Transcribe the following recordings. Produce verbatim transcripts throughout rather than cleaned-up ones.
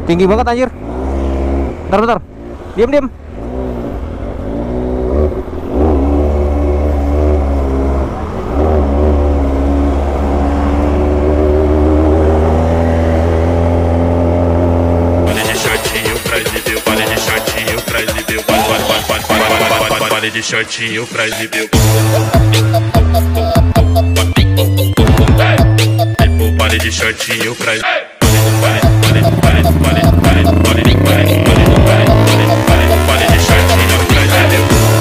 Tinggi banget anjir. Bentar, bentar. Diam, diam. Pare de shortinho pra exibir. Tipo, pare de shortinho pra exibir. Pare, pare, pare, pare, pare, pare, pare, pare, pare, pare, pare de shortinho pra exibir.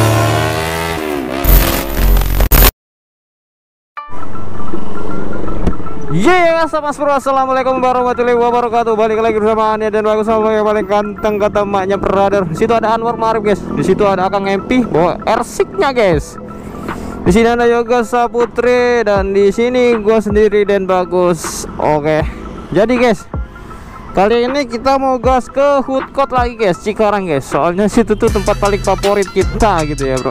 Yeah, mas bro, assalamualaikum warahmatullahi wabarakatuh. Balik lagi bersama Ania dan aku sama yang paling ganteng kata maknya brother. Di situ ada Anwar Marif guys. Di situ ada Akang M P bawa R-Sig-nya guys. Di sini ada Yoga Saputri dan di sini gua sendiri dan Bagus. Oke. Jadi guys, kali ini kita mau gas ke Food Court lagi guys, Cikarang guys. Soalnya situ tuh tempat paling favorit kita gitu ya bro.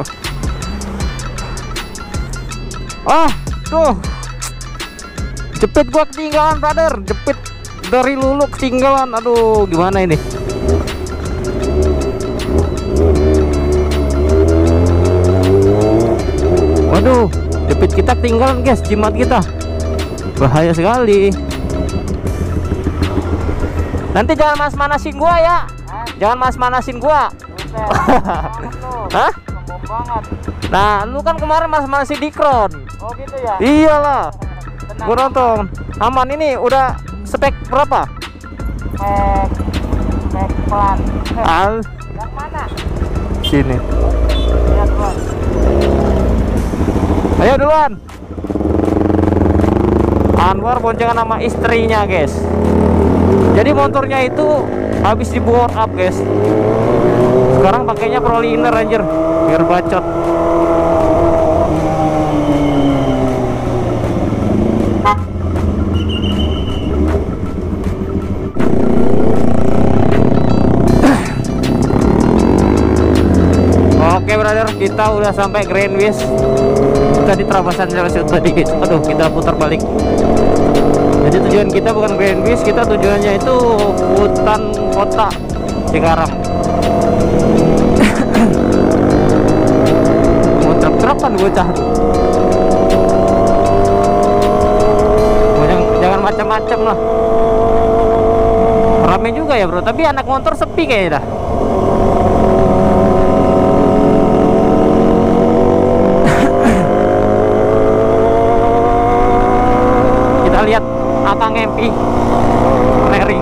Ah, tuh. Jepit gua ketinggalan brother, jepit dari Lulu ketinggalan. Aduh, gimana ini? Waduh, jepit kita ketinggalan guys, jimat kita. Bahaya sekali. Nanti jangan mas-manasin gua ya. Jangan mas-manasin gua. Hah? Nah, lu kan kemarin mas-manasin Dikron. Oh gitu ya? Iyalah. Gue nonton aman. Ini udah spek berapa? Spek spek pelan. Al Yang mana? sini. Lihat pelan. Ayo duluan. Anwar boncengan sama istrinya guys. Jadi motornya itu habis di bore up guys. Sekarang pakainya proliner anjir biar bacot. Oke brother, kita udah sampai Greenwich. Kita di Trabasan Celsius tadi guys. Aduh, kita putar balik. Jadi tujuan kita bukan Greenwich, kita tujuannya itu hutan kota Cikarang. Mau truk-trukan bocah. Jangan, jangan macam-macam lah. Rame juga ya bro, tapi anak motor sepi kayaknya dah. Lihat Akang M P lereng.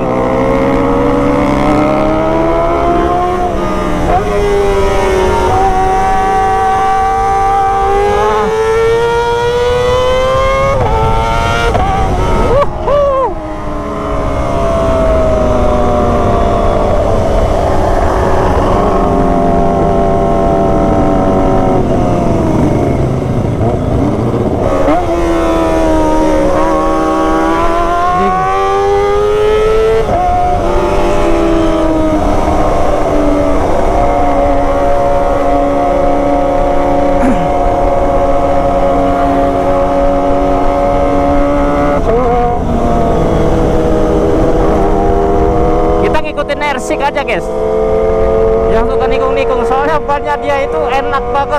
R-Sig aja guys, yang suka nikung-nikung, soalnya bannya dia itu enak banget.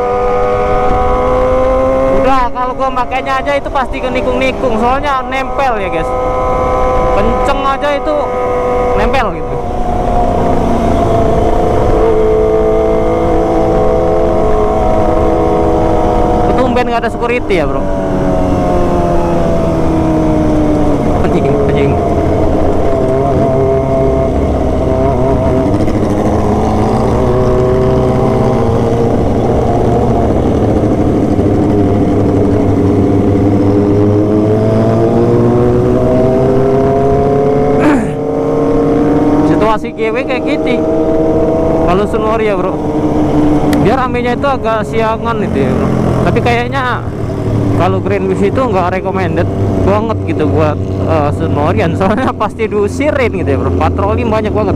Udah kalau gua makainya aja itu pasti ke nikung-nikung, soalnya nempel ya guys, kenceng aja itu nempel gitu. Tumben nggak ada security ya bro. Anjing, anjing. Situasi G W kayak gitu kalau Sunwari ya bro, biar ramenya itu agak siangan itu ya bro. Tapi kayaknya kalau Greenwich itu nggak recommended banget gitu buat uh, Sunwarian, soalnya pasti diusirin gitu ya bro, patroli banyak banget.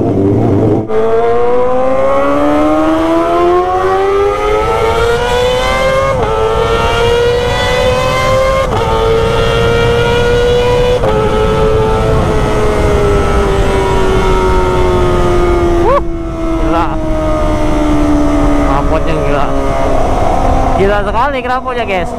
Balik knalpotnya guys.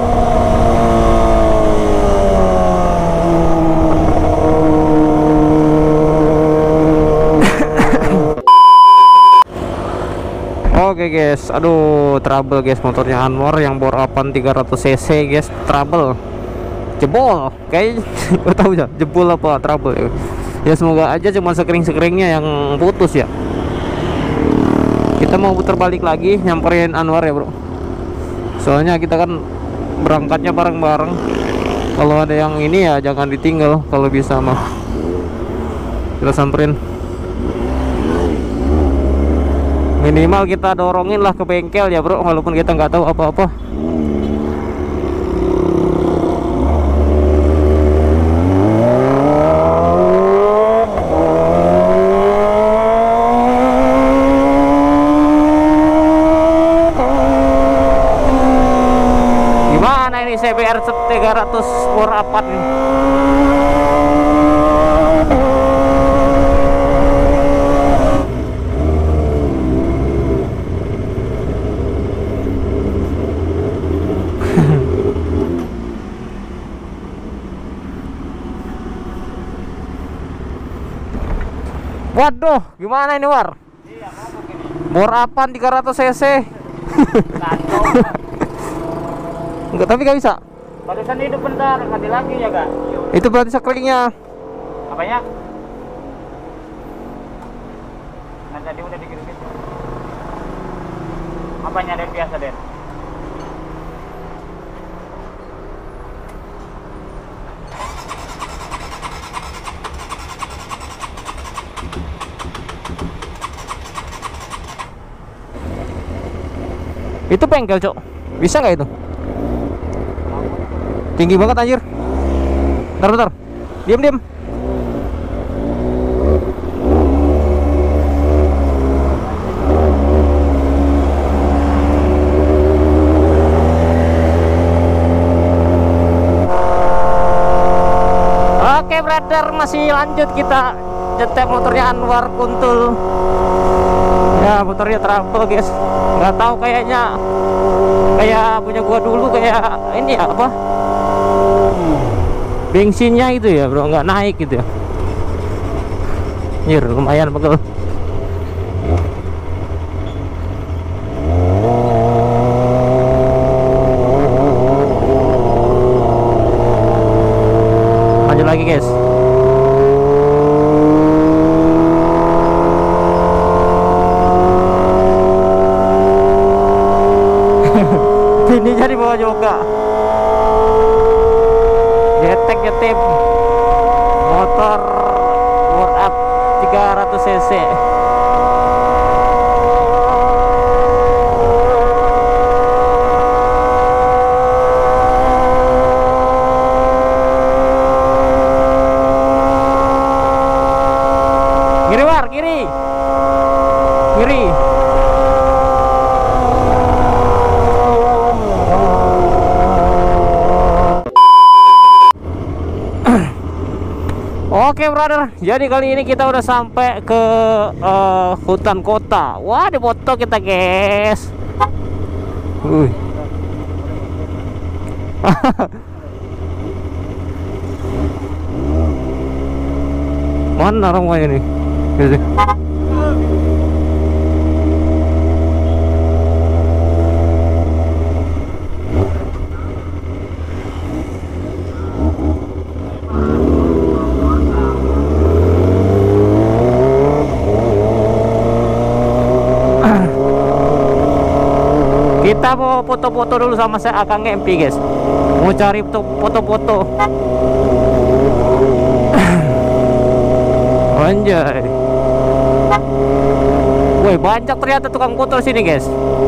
Oke guys, aduh trouble guys, motornya Anwar yang bor delapan tiga ratus cc guys, trouble, jebol, kayaknya gak tahu ya, jebol apa trouble ya. Ya semoga aja cuma sekering-sekeringnya yang putus ya. Kita mau putar balik lagi nyamperin Anwar ya bro. Soalnya kita kan berangkatnya bareng-bareng. Kalau ada yang ini ya jangan ditinggal kalau bisa mah. Kita samperin. Minimal kita dorongin lah ke bengkel ya bro, walaupun kita nggak tahu apa-apa. Gimana ini C B R tiga ratus bor apa nih? Waduh, gimana ini War? Iya, ngomong ini. Bor apaan tiga ratus cc? Enggak, tapi gak bisa. Barusan hidup bentar, mati lagi ya gak? Itu berarti sekelilingnya. Apanya? Nah tadi udah dikirim. Apanya Den biasa Den? Itu bengkel cok, bisa nggak itu? Tinggi banget anjir. Bentar bentar, diam diam. Oke brother, masih lanjut kita nyetek motornya Anwar Kuntul. Ya motornya trouble guys, nggak tahu kayaknya kayak punya gua dulu, kayak ini ya apa, bensinnya itu ya bro, nggak naik gitu ya. Nyir lumayan pegel. Lanjut lagi guys. Ini jadi bawa juga. Getek getip motor world up tiga ratus cc. Kiri War, kiri. Kiri. Oke brother, jadi kali ini kita udah sampai ke uh, hutan kota. Wah, di foto kita guys. Wih. Mana rumahnya nih? Gitu. Kita mau foto-foto dulu sama saya Akang M P guys. Mau cari foto-foto. Anjay. Woi, banyak ternyata tukang foto sini guys.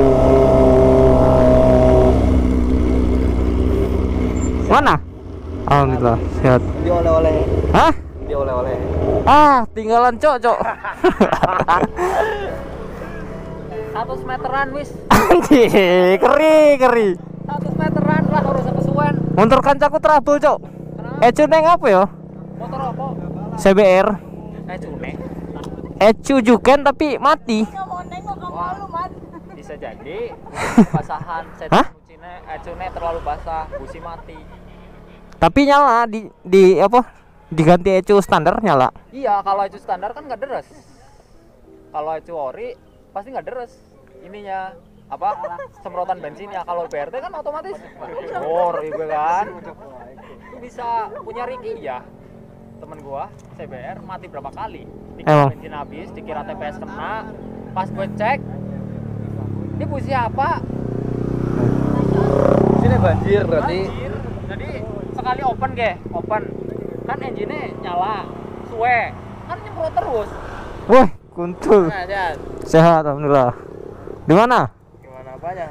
Mana? Alhamdulillah sehat. Dia oleh-oleh. Hah? Dia oleh-oleh. Ah, tinggalan cocok. seratus meteran wis. Anjir, keri keri. seratus meteran lah harus kesuwen. Motor kancaku trouble cok. Ecu neng apa ya? Motor apa? C B R. Eh cune. Ecu juga tapi mati. Wah, bisa jadi pasahan Hah? setting Nek ecune terlalu basah, busi mati. Tapi nyala di di apa? Diganti ecu standar nyala. Iya, kalau ecu standar kan nggak deres. Kalau ecu ori pasti nggak deres. Ininya apa? Semprotan bensinnya. Kalau B R T kan otomatis bor gitu kan. Itu bisa punya Ricky ya. Temen gua C B R mati berapa kali? Dikira Emang? bensin habis, dikira T P S kena. Pas gue cek, ini busi apa? Sini banjir berarti. Banjir. Jadi sekali open ge, open kan engine-nya nyala, suwe kan nyemprot terus. Wah, kuntul. Nah, Jan. Sehat alhamdulillah. Di mana? Gimana apanya?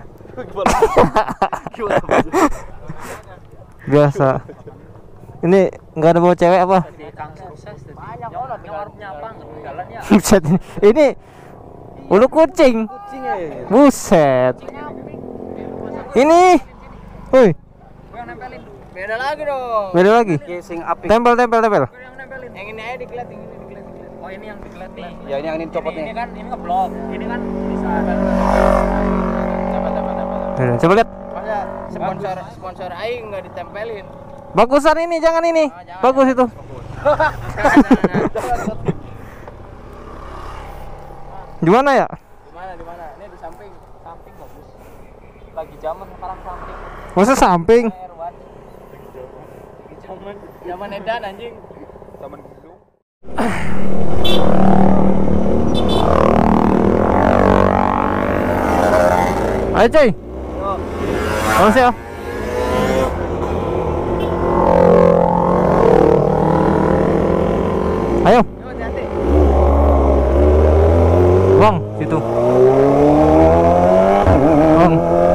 Biasa. Ini nggak ada bawa cewek apa? Jadi kang sukses jadi. Nyolot nyolot nyapang jalan ya. Buset. Ini ulu kucing. Kucing ya. Buset. Ini. Woi, Gue yang nempelin. Beda lagi dong. beda lagi. Casing apik. Tempel tempel tempel. Gue yang nempelin. Yang ini aja diklet, yang ini diklet, diklet. Oh, ini yang diklet nih. Ya ini yang ini copot Ini, ini nih. kan ini ngeblok. Ini kan bisa Tempel tempel tempel. Tuh, coba lihat. Masa sponsor sponsor aing enggak ditempelin. Bagusan ini, jangan ini. Bagus itu. Gimana ya? Di mana di mana? Ini di samping, samping bagus. Lagi zaman sekarang samping. Masa samping? R satu. Zaman zaman edan anjing. Zaman dulu. Ayo cuy. Awas ya. Ayo. Yo hati-hati. Bang, situ. Bang.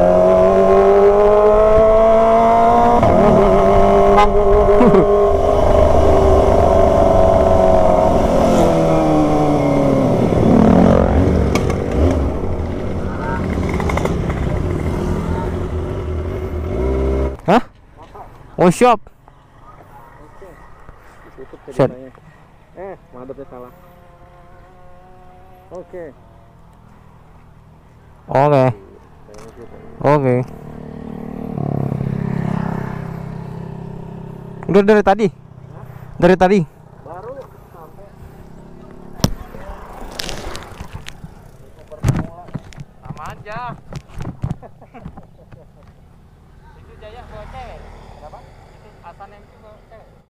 Hah? Oh, shop. Set. Eh, madepnya salah. Oke. Oke. Oke. Udah dari tadi. Dari tadi. Baru sampai. Sama aja.